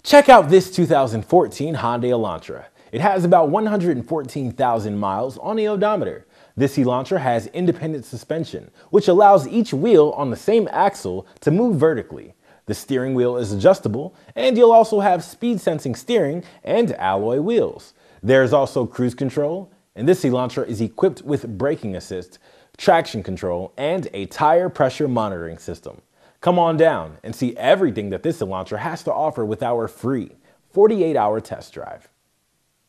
Check out this 2014 Hyundai Elantra. It has about 114,000 miles on the odometer. This Elantra has independent suspension, which allows each wheel on the same axle to move vertically. The steering wheel is adjustable, and you'll also have speed-sensing steering and alloy wheels. There's also cruise control, and this Elantra is equipped with braking assist, traction control, and a tire pressure monitoring system. Come on down and see everything that this Elantra has to offer with our free 48-hour test drive.